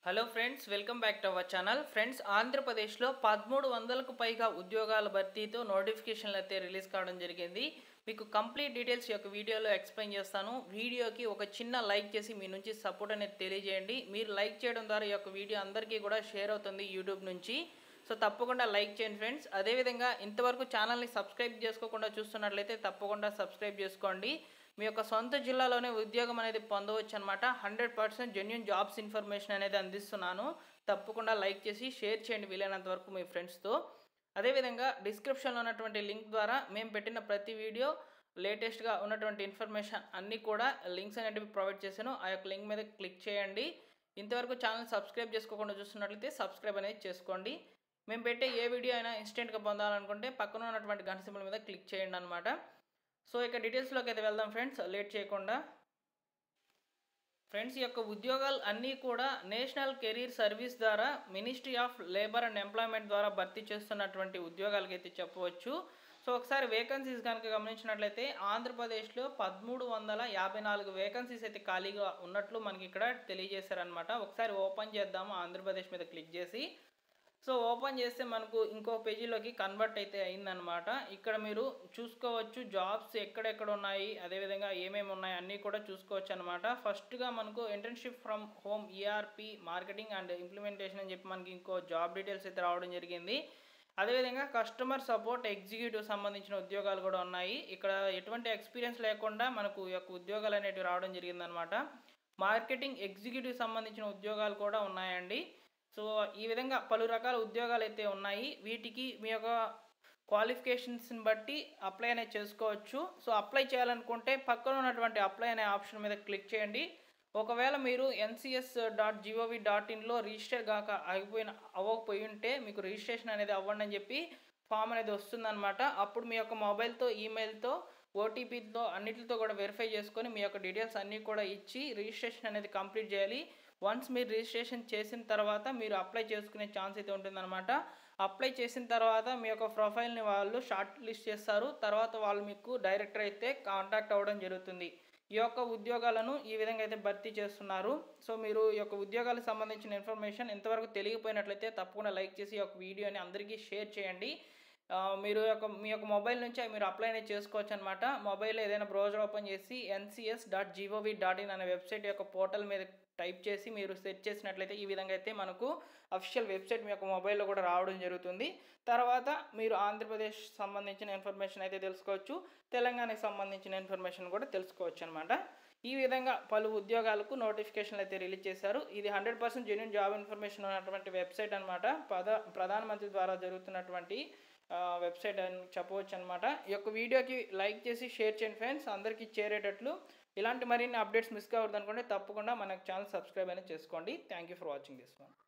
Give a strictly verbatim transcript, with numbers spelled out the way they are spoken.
Hello friends, welcome back to our channel. Friends, ఆంధ్రప్రదేశ్లో పదమూడు వందలకు పైగా ఉద్యోగాల భర్తీతో నోటిఫికేషన్లు అయితే రిలీజ్ కావడం జరిగింది. మీకు కంప్లీట్ డీటెయిల్స్ యొక్క వీడియోలో ఎక్స్ప్లెయిన్ చేస్తాను. వీడియోకి ఒక చిన్న లైక్ చేసి మీ నుంచి సపోర్ట్ అనేది తెలియజేయండి. మీరు లైక్ చేయడం ద్వారా ఈ యొక్క వీడియో అందరికీ కూడా షేర్ అవుతుంది యూట్యూబ్ నుంచి. సో తప్పకుండా లైక్ చేయండి ఫ్రెండ్స్. అదేవిధంగా ఇంతవరకు ఛానల్ని సబ్స్క్రైబ్ చేసుకోకుండా చూస్తున్నట్లయితే తప్పకుండా సబ్స్క్రైబ్ చేసుకోండి. మీ యొక్క సొంత జిల్లాలోనే ఉద్యోగం అనేది పొందవచ్చు అనమాట. Hundred percent genuine jobs information అనేది అందిస్తున్నాను. తప్పకుండా లైక్ చేసి షేర్ చేయండి వీలైనంత వరకు మీ ఫ్రెండ్స్తో. అదేవిధంగా డిస్క్రిప్షన్లో ఉన్నటువంటి లింక్ ద్వారా మేము పెట్టిన ప్రతి వీడియో లేటెస్ట్గా ఉన్నటువంటి ఇన్ఫర్మేషన్ అన్నీ కూడా లింక్స్ అనేటివి ప్రొవైడ్ చేశాను. ఆ యొక్క లింక్ మీద క్లిక్ చేయండి. ఇంతవరకు ఛానల్ సబ్స్క్రైబ్ చేసుకోకుండా చూస్తున్నట్లయితే సబ్స్క్రైబ్ అనేది చేసుకోండి. మేము పెట్టే ఏ వీడియో అయినా ఇన్స్టెంట్గా పొందాలనుకుంటే పక్కన ఉన్నటువంటి గంట సింబల్ మీద క్లిక్ చేయండి అనమాట. సో ఇక డీటెయిల్స్లోకి అయితే వెళ్దాం ఫ్రెండ్స్, లేట్ చేయకుండా. ఫ్రెండ్స్, ఈ యొక్క ఉద్యోగాలు అన్నీ కూడా నేషనల్ కెరీర్ సర్వీస్ ద్వారా ministry of labour and employment ద్వారా భర్తీ చేస్తున్నటువంటి ఉద్యోగాలకి అయితే చెప్పవచ్చు. సో ఒకసారి వేకెన్సీస్ కనుక గమనించినట్లయితే ఆంధ్రప్రదేశ్లో పదమూడు వందల యాభై నాలుగు వేకెన్సీస్ అయితే ఖాళీగా ఉన్నట్లు మనకి ఇక్కడ తెలియజేశారనమాట. ఒకసారి ఓపెన్ చేద్దాము ఆంధ్రప్రదేశ్ మీద క్లిక్ చేసి. సో ఓపెన్ చేస్తే మనకు ఇంకో పేజీలోకి కన్వర్ట్ అయితే అయిందనమాట. ఇక్కడ మీరు చూసుకోవచ్చు జాబ్స్ ఎక్కడెక్కడ ఉన్నాయి, అదేవిధంగా ఏమేమి ఉన్నాయి అన్నీ కూడా చూసుకోవచ్చు అనమాట. ఫస్ట్గా మనకు internship from home ERP marketing and implementation అని చెప్పి మనకి ఇంకో జాబ్ డీటెయిల్స్ అయితే రావడం జరిగింది. అదేవిధంగా కస్టమర్ సపోర్ట్ ఎగ్జిక్యూటివ్ సంబంధించిన ఉద్యోగాలు కూడా ఉన్నాయి. ఇక్కడ ఎటువంటి ఎక్స్పీరియన్స్ లేకుండా మనకు ఈ యొక్క ఉద్యోగాలు అనేటివి రావడం జరిగిందనమాట. మార్కెటింగ్ ఎగ్జిక్యూటివ్ సంబంధించిన ఉద్యోగాలు కూడా ఉన్నాయండి. సో ఈ విధంగా పలు రకాల ఉద్యోగాలు అయితే ఉన్నాయి. వీటికి మీ యొక్క క్వాలిఫికేషన్స్ని బట్టి అప్లై అనేది చేసుకోవచ్చు. సో అప్లై చేయాలనుకుంటే పక్కన ఉన్నటువంటి అప్లై అనే ఆప్షన్ మీద క్లిక్ చేయండి. ఒకవేళ మీరు ఎన్సిఎస్ డాట్ జిఓవి డాట్ ఇన్లో రిజిస్టర్ కాక ఆగిపోయిన అవ్వకపోయి ఉంటే మీకు రిజిస్ట్రేషన్ అనేది అవ్వండి అని చెప్పి ఫామ్ అనేది వస్తుందన్నమాట. అప్పుడు మీ యొక్క మొబైల్తో ఈమెయిల్తో ఓటీపీతో అన్నిటితో కూడా వెరిఫై చేసుకొని మీ యొక్క డీటెయిల్స్ అన్నీ కూడా ఇచ్చి రిజిస్ట్రేషన్ అనేది కంప్లీట్ చేయాలి. వన్స్ మీరు రిజిస్ట్రేషన్ చేసిన తర్వాత మీరు అప్లై చేసుకునే ఛాన్స్ అయితే ఉంటుందన్నమాట. అప్లై చేసిన తర్వాత మీ యొక్క ప్రొఫైల్ని వాళ్ళు షార్ట్ లిస్ట్ చేస్తారు. తర్వాత వాళ్ళు మీకు డైరెక్టర్ అయితే కాంటాక్ట్ అవ్వడం జరుగుతుంది. ఈ యొక్క ఉద్యోగాలను ఈ విధంగా అయితే భర్తీ చేస్తున్నారు. సో మీరు ఈ యొక్క ఉద్యోగాలకు సంబంధించిన ఇన్ఫర్మేషన్ ఇంతవరకు తెలియకపోయినట్లయితే తప్పకుండా లైక్ చేసి ఈ యొక్క వీడియోని అందరికీ షేర్ చేయండి. మీరు యొక్క మీ యొక్క మొబైల్ నుంచి మీరు అప్లై అనేది చేసుకోవచ్చు అనమాట. మొబైల్లో ఏదైనా బ్రౌజర్ ఓపెన్ చేసి NCS dot GOV dot in అనే వెబ్సైట్ యొక్క పోర్టల్ మీద టైప్ చేసి మీరు సెర్చ్ చేసినట్లయితే ఈ విధంగా అయితే మనకు అఫీషియల్ వెబ్సైట్ మీ యొక్క మొబైల్లో కూడా రావడం జరుగుతుంది. తర్వాత మీరు ఆంధ్రప్రదేశ్ సంబంధించిన ఇన్ఫర్మేషన్ అయితే తెలుసుకోవచ్చు, తెలంగాణకి సంబంధించిన ఇన్ఫర్మేషన్ కూడా తెలుసుకోవచ్చు అనమాట. ఈ విధంగా పలు ఉద్యోగాలకు నోటిఫికేషన్లు అయితే రిలీజ్ చేశారు. ఇది hundred percent genuine job information ఉన్నటువంటి వెబ్సైట్ అనమాట. ప్రధా ప్రధానమంత్రి ద్వారా జరుగుతున్నటువంటి వెబ్సైట్ అని చెప్పవచ్చు అనమాట. ఈ యొక్క వీడియోకి లైక్ చేసి షేర్ చేయండి ఫ్రెండ్స్, అందరికీ చేరేటట్లు. ఇలాంటి మరిన్ని అప్డేట్స్ మిస్ కావద్దు అనుకుంటే తప్పకుండా మన ఛానల్ సబ్స్క్రైబ్ అనేది చేసుకోండి. Thank you for watching this one.